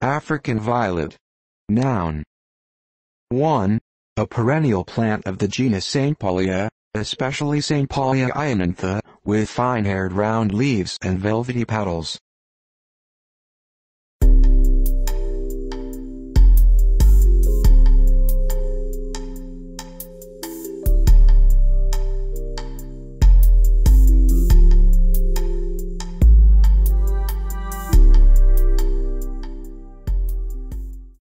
African violet. Noun. 1. A perennial plant of the genus St. Paulia, especially St. Paulia ionantha, with fine-haired round leaves and velvety petals.